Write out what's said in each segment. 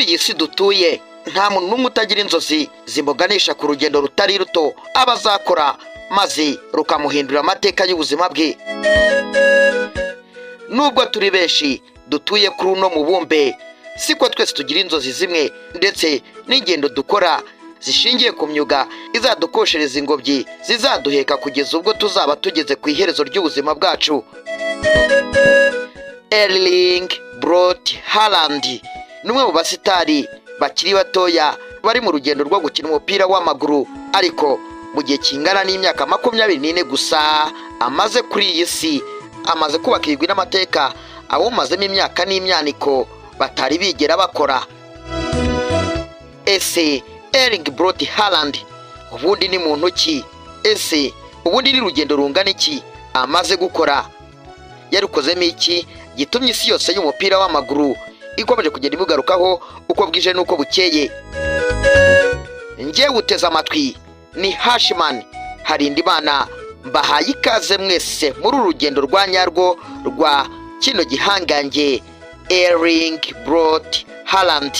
kuri iyi si dutuye nta muntu n'umwe utagira inzozi zimuganisha ku rugendo rutari ruto aba azakora maze rukamuhindura amateka y'ubuzima bwe. Nubwo turi benshi dutuye kuri uno mubumbe siko twese tugira inzozi zimwe, ndetse n'ingendo dukora zishingiye ku myuga izadukoshereza ingobyi zizaduheka kugeza ubwo tuzaba tugeze ku iherezo ry'ubuzima bwacu. Erling Braut Haaland ni umwe mu basitari bakiri batoya bari mu rugendo rwo gukina umupira w'amaguru, ariko mu gihe kingana n'imyaka 24 gusa amaze kuri iyi si amaze kubaka ibigwi n'amateka awumazemo imyaka n'imyaniko batari bigera bakora. Ese Erling Braut Haaland ubundi ni muntu ki? Ese ubundi ni rugendo rungana iki amaze gukora? Yarukozemo iki gitumye isi yose y'umupira w'amaguru ikomeje kugenda imugarukaho uko bwije nuko bukeye? Ngiye guteza amatwi ni Hashman Harindimana, mbahaye ikaze mwese muri urugendo rwa nyarwo rwa kino gihangange Erling Braut Haaland.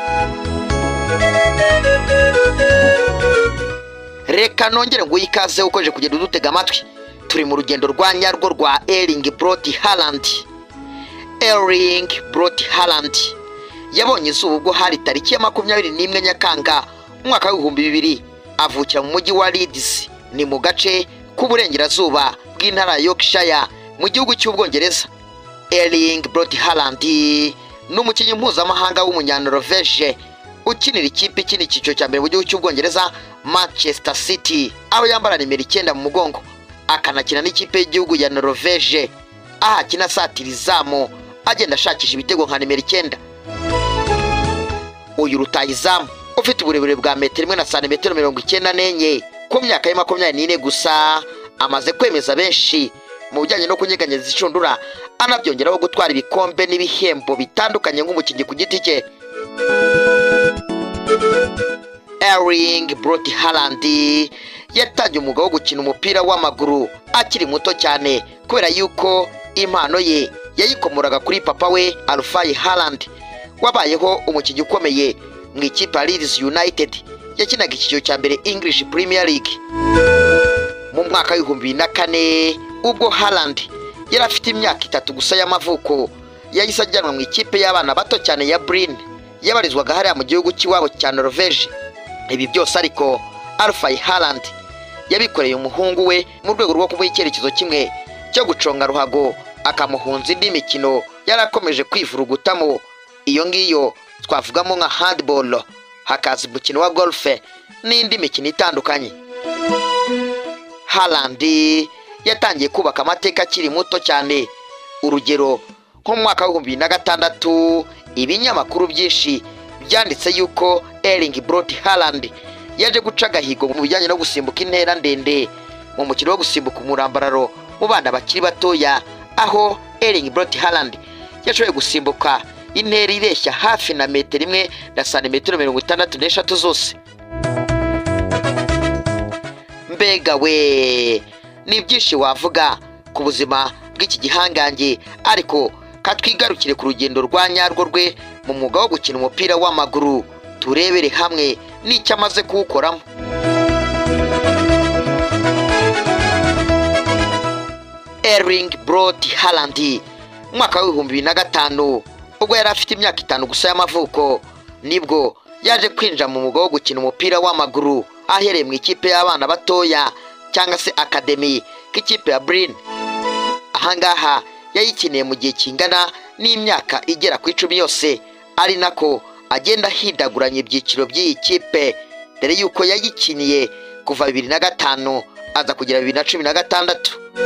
Reka nongere ngo ikaze ukoje kugenda udutega amatwi. Turi mu rugendo rwa nyarwo rwa Erling Braut Haaland. Erling Braut Haaland yabonye izuba ubwo hari tariki ya 21 Nyakanga umwaka w'2000. Avukira mu mujyi wa Leeds, ni mu gace k'uburengerazuba bw'intara Yorkshire mu gihugu cy'Ubwongereza. Erling Braut Haaland ni umukinnyi mpuzamahanga w'umunyanoruveje ukinira ikipe ikina icyiciro cya mbere mu gihugu cy'Ubwongereza Manchester City, aho yambara nimero 9 mu mugongo, akanakina n'ikipe y'igihugu ya Norvege aha akina satira izamu agenda ashakisha ibitego nka nimero 9. Uyu rutayizamu ufite uburebure bwa metero 1 na santimetero 94 ku myaka ya 24 gusa amaze kwemeza benshi mu bijyanye no kunyeganyeza icundura, anabyongeraho gutwara ibikombe n'ibihembo bitandukanye nk'umukinnyi ku giti cye. Erling Braut Haaland yatangiye umwuga wo gukina umupira w'amaguru akiri muto cyane, kubera yuko impano ye yayikomoraga kuri papa we Alfie Haaland wabayeho umukinnyi ukomeye mu ikipe Leeds United yakinaga icyiciro cya mbere English Premier League. Mu mwaka wa 2004 ubwo Haaland yari afite imyaka 3 gusa y'amavuko, yahise ajyanwa mu ikipe y'abana bato cyane ya Bryn yabarizwaga hariya mu gihugu cy'iwabo cya Norvege. Ibi byose ariko Alfie Haaland yabikoreye umuhungu we mu rwego rwo kumuha icyerekezo kimwe cyo guconga ruhago, akamuhunza indi mikino yarakomeje kwivurugutamo. Iyo ngiyo twavugamo nka handball, hakaza umukino wa golf n'indi mikino itandukanye. Haaland yatangiye kubaka amateka akiri muto cyane. Urugero nko mu mwaka wa 2006 ibinyamakuru byinshi byanditse yuko Erling Braut Haaland yaje guca agahigo mu bijyanye no gusimbuka intera ndende mu mukino wo gusimbuka umurambararo mu bana bakiri batoya, aho Erling Braut Haaland yashoboye gusimbuka intera ireshya hafi na metero 1 na santimetero 63 zose. Mbega we, ni byinshi wavuga ku buzima bw'iki gihangange, ariko katwigarukire ku rugendo rwa nyarwo rwe mu mwuga wo gukina umupira w'amaguru, turebere hamwe n'icyo amaze kuwukoramo. Erling Braut Haaland mwaka wa 2005 ubwo yari afite imyaka 5 gusa y'amavuko nibwo yaje kwinjira mu mwuga wo gukina umupira w'amaguru, ahereye mu ikipe y'abana batoya cyangwa se academy k'ikipe ya Bryn. Ahangaha yayikiniye mu gihe kingana n'imyaka igera ku 10 yose, ari nako agenda hidaguranye ibyiciro by'iyi kipe, dore yuko yayikiniye kuva 2005 aza kugera 2016.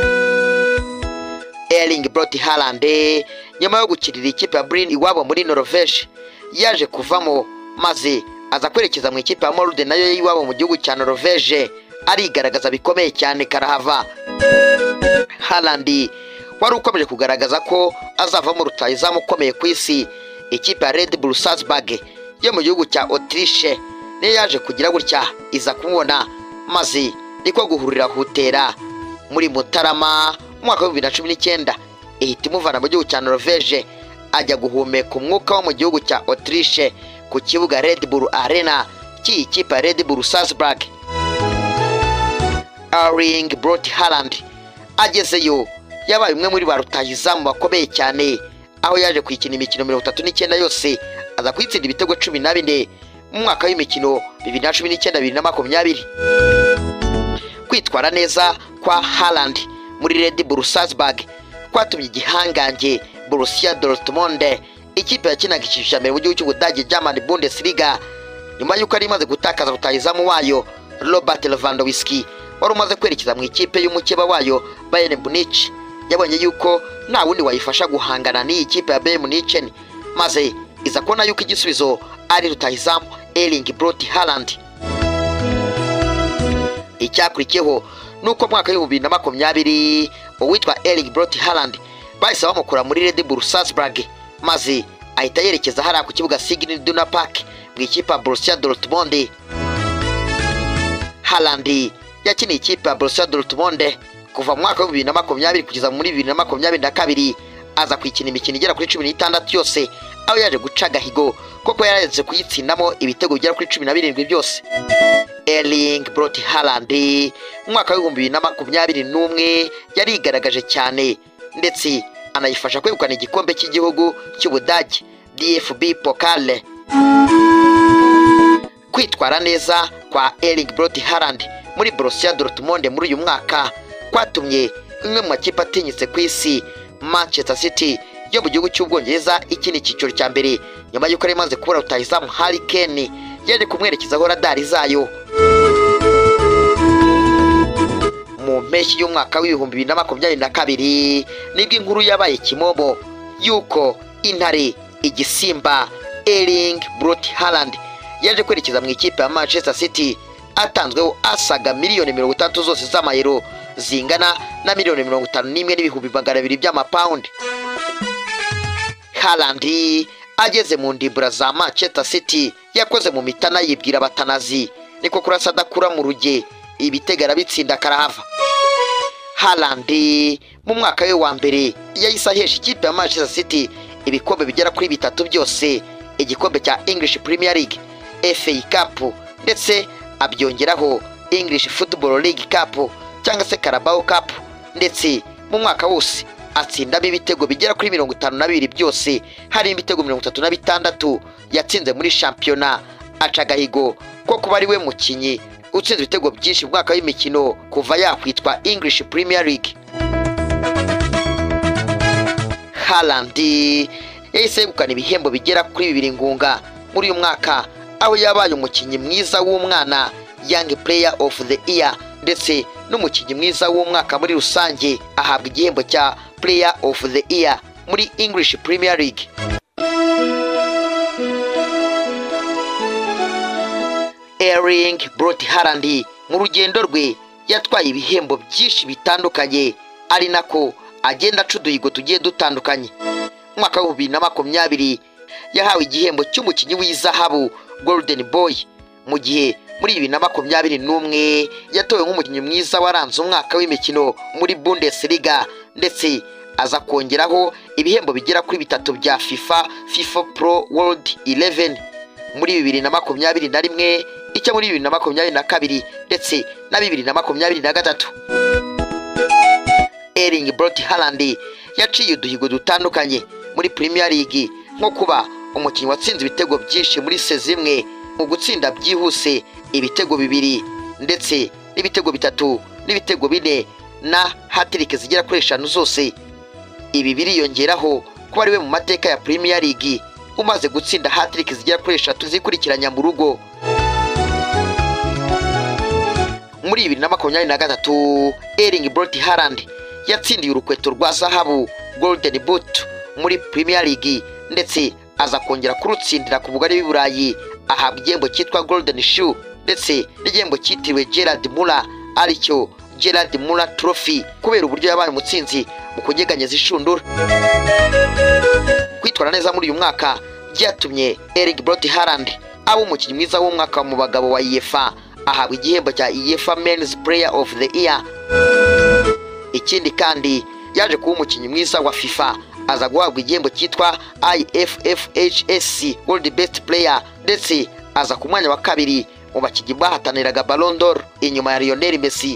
Erling Braut Haaland nyuma yo gukirira ikipe ya Bryn iwabo muri Norvege yaje kuvamo maze aza kwerekeza mu ikipe ya Molde nayo iwabo mu gihugu cya Norvege, arigaragaza bikomeye cyane karahava. Haaland wari ukomeje kugaragaza ko azava mu rutayizamu ukomeye ku isi. Ikipe ya Red Bull Salzburg yo mu gihugu cya Autriche niyo yaje kugira gutya iza kumubona, maze niko guhurira hutera muri Mutarama mwaka wa 2019 ihita imuvana mu gihugu cya Norvege ajya guhumeka umwuka wo mu gihugu cya Autriche ku kibuga Red Bull Arena cy'iyi kipe ya Red Bull Salzburg. Erling Braut Haaland agezeyo yabaye umwe muri ba rutahizamu bakomeye cyane, aho yaje kwikina imikino 39 yose aza kwitsinda ibitego 14 mu mwaka w'imikino 2019-2020. Kwitwara neza kwa Haaland muri Red Bull Salzburg kwatumye igihangange Borussia Dortmund, ikipe yakinaga icyiciro mbere mu gihugu cy'Ubudage German Bundesliga, nyuma y'uko ari imaze gutakaza rutahizamu wayo Robert Lewandowski wari umaze kwerekeza mu ikipe y'umukeba wayo Bayern Munich. Yabonye yuko nta wundi wayifasha guhangana n'iyi kipe ya Bayern Munich, maze iza kubona yuko igisubizo ari rutahizamu Erling Braut Haaland. Icyakurikiyeho nuko mwaka wa 2020 uwitwa Erling Braut Haaland bahise bamukura muri Red Bull Salzburg, maze ahita yerekeza hariya ku kibuga Signal Iduna Park mu ikipe ya Borussia Dortmund. Haaland yakiniye ikipe ya Borussia Dortmund kuva mu mwaka wa 2020 kugeza muri 2022, aza kwikina imikino igera kuri 16 yose, aho yaje guca gahigo koko yaretse kuyitsindamo ibitego bigera kuri 17 byose. Erling Braut Haaland mu mwaka wa 2021 yarigaragaje cyane ndetse anayifasha kwegukana igikombe cy'igihugu cy'Ubudage DFB Pokal. Kwitwara neza kwa Erling Braut Haaland muri Borussia Dortmund muri uyu mwaka kwatumye imwe mu makipe atinyitse ku isi Manchester City yo mu gihugu cy'Ubwongereza ikini cyiciro cya mbere, nyuma y'uko ari maze kubura rutahizamu Harry Kane yaje kumwerekezaho radari zayo. Mu mpeshyi y'umwaka w'ibihumbi 2022 nibwo inkuru yabaye kimomo yuko intare igisimba Erling Braut Haaland yaje kwerekeza mu ikipe ya Manchester City atanzweho asaga miliyoni 30 zose z'amayero zingana na miliyoni 51,200 by'amapaundi. Haaland ageze mu ndimbura za Manchester City yakoze mu mitana yibwira abatanazi niko kurasa adakura mu ruge ibitegara bitsinda karahava. Haaland mu mwaka we wa mbere yahise ahesha ikipe ya Manchester City ibikombe bigera kuri 3 byose, igikombe cya English Premier League, FA Cup ndetse abyongeraho English Football League Cup cyangwa se Carabao Cup, ndetse mu mwaka wose atsindamo ibitego bigera kuri 52 byose, hari ibitego 36 yatsinze muri shampiyona. Aca gahigo ko kuba ari we mukinyi utsinze ibitego byinshi mu mwaka w'imikino kuva yakwitwa English Premier League. Haaland yahise yegukana ibihembo bigera kuri 2 ngunga muri uyu mwaka, aho yabaye umukinyi mwiza w'umwana Young Player of the Year ndetse n'umukinyi mwiza w'umwaka muri rusange, ahabwa igihembo cya Player of the Year muri English Premier League. Erling Braut Haaland mu rugendo rwe yatwaye ibihembo byinshi bitandukanye, ari nako agenda acuduhigo tugiye dutandukanye. Mwaka wa 2020 yahawe igihembo cy'umukinyi w'izahabu Golden Boy, mu gihe muri 2021 yatowe nk'umukinyi mwiza waranze umwaka w'imikino muri Bundesliga, ndetse aza kongeraho ibihembo bigera kuri 3 bya FIFA Pro World 11 muri 2021, icyo muri 2022 ndetse na 2023. Erling Braut Haaland yaciye uduhigo dutandukanye muri Premier League, nko kuba umukinnyi watsinze ibitego byinshi muri sezimwe, mu gutsinda byihuse ibitego 2 ndetse n'ibitego 3 n'ibitego 4 na hat-trick zigera kuri 5 zose. Ibi biriyongeraho kuba ari we mu mateka ya Premier League umaze gutsinda hat-trick zigera kuri 3 zikurikiranya mu rugo. Muri 2023 Erling Braut Haaland yatsindiye urukweto rwa zahabu Golden Boot muri Premier League, ndetse aza kongera kurutsindira ku bugari bw'Iburayi, ahabwa igihembo cyitwa Golden Shoe ndetse n'igihembo cyitiriwe Gerard Muller aricyo Gerard Muller Trophy, kubera uburyo yabaye umutsinzi mu kunyeganyeza ishundura. Kwitwara neza muri uyu mwaka byatumye Erling Braut Haaland aba umukinnyi mwiza w'umwaka mu bagabo wa UEFA, ahabwa igihembo cya UEFA Men's Player of the Year. Ikindi kandi yaje kuba umukinnyi mwiza wa FIFA, aza guhabwa igihembo cyitwa IFFHS World Best Player ndetse aza ku mwanya wa kabiri mu bakinnyi bahataniraga Ballon d'Or inyuma ya Lionel Messi.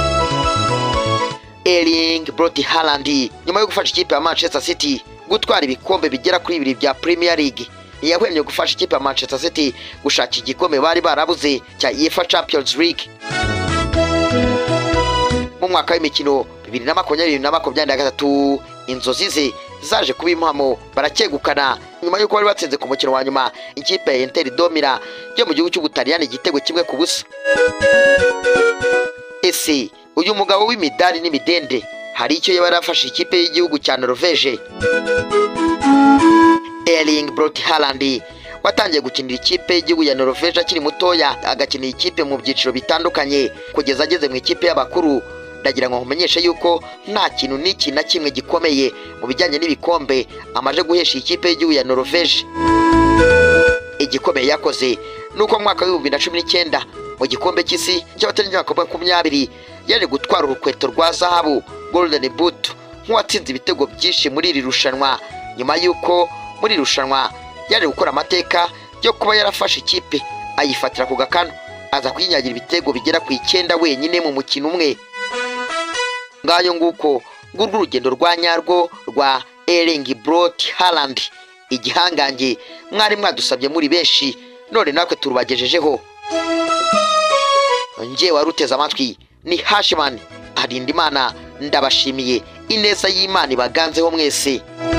Erling Brot Haaland nyuma yo gufasha ikipe ya Manchester City gutwara ibikombe bigera kuri 2 bya Premier League ntiyahwemye gufasha ikipe ya Manchester City gushaka igikombe bari barabuze cya UEFA Champions League. Mu mwaka w'imikino 2022 inzozi ze zaje kuba impamo baracyegukana nyuma y'uko bari batsinze ku mukino wa nyuma ikipe ya Inter Domira yo mu gihugu cy'Ubutaliyani igitego kimwe ku busa. Ese uyu mugabo w'imidari n'imidende hari icyo yaba yarafashe ikipe y'igihugu cya Norvège? Erling Brot Haaland watangiye gukinira ikipe y'igihugu ya Norvège akiri mutoya agakinira ikipe mu byiciro bitandukanye kugeza ageze mu ikipe y'abakuru. Ndagira ngo nkumenyeshe yuko nta kintu n'iki na kimwe gikomeye mu bijyanye n'ibikombe amaje guhesha ikipe y'igihugu ya Norvège. Igikomeye yakoze nuko mu mwaka wa 2019 mu gikombe cy'isi cy'abateranyi ba 20 yaje gutwara urukweto rwa zahabu Golden Boot nk'uwatsinze ibitego byinshi muri iri rushanwa nyuma y'uko muri rushanwa yaje gukora amateka yo kuba yarafashe ikipe ayifatira ku gakano aza kwinyagira ibitego bigera ku 9 wenyine mu mukino umwe. Ngayo nguko ngurwo urugendo rwa nyarwo rwa Erling Brot Haaland igihangange mwari mwadusabye muri benshi none natwe turubagejejeho. Nje waruteze amatwi ni Hashman Harindimana ndabashimiye ineza y'Imana ibaganzeho mwese.